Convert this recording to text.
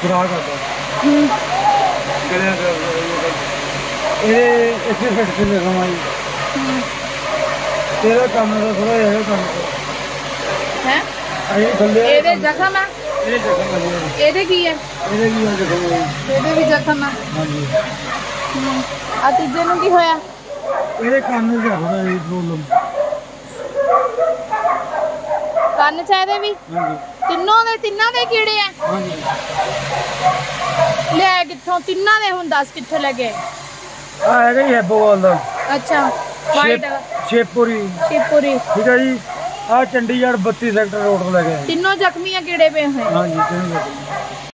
ਖੁਰਾਕ ਕਰਦਾ ਹੂੰ ਇਹ ਇੱਥੇ ਫਿੱਟ ਕੇ ਲਿਖਾਵਾਂ ਜੀ। ਇਹਦਾ ਕੰਮ ਦਾ ਥੋੜਾ ਜਿਹਾ ਕੰਮ ਹੈ ਅਸੀਂ ਥੱਲੇ ਇਹਦੇ ਜ਼ਖਮ ਆ ਇਹ ਜ਼ਖਮ ਹੈ ਇਹਦੇ ਕੀ ਹੈ ਇਹਦੇ ਵੀ ਆ ਜ਼ਖਮ ਹੈ ਇਹਦੇ ਵੀ ਜ਼ਖਮ ਆ ਹਾਂਜੀ। ਆ ਤੀਜੇ ਨੂੰ ਕੀ ਹੋਇਆ ਇਹਦੇ ਕੰਨ ਚ ਥੋੜਾ ਜਿਹੀ ਪ੍ਰੋਬਲਮ ਕੰਨ ਚ ਇਹਦੇ ਵੀ ਹਾਂਜੀ ਤਿੰਨਾਂ ਦੇ ਕੀੜੇ ਆ ਹਾਂਜੀ। ਲੈ ਕਿੱਥੋਂ ਤਿੰਨਾਂ ਦੇ ਹੁਣ ਦੱਸ ਕਿੱਥੋਂ ਲੱਗੇ ਆ ਹੈਗਾ ਹੀ ਹੈਬੋਵਾਲ ਦਾ ਅੱਛਾ ਵਾਈਟ ਸ਼ੇਪੂਰੀ ਸ਼ਿਵਪੁਰੀ ਠੀਕ ਹੈ ਜੀ। ਆ ਚੰਡੀਗੜ੍ਹ 32 ਸੈਕਟਰ ਰੋਡ ਤੋਂ ਲੈ ਕੇ ਆਏ ਤਿੰਨੋਂ ਜ਼ਖਮੀ ਆ ਕੀੜੇ ਪਏ ਹੋਏ ਹਾਂਜੀ।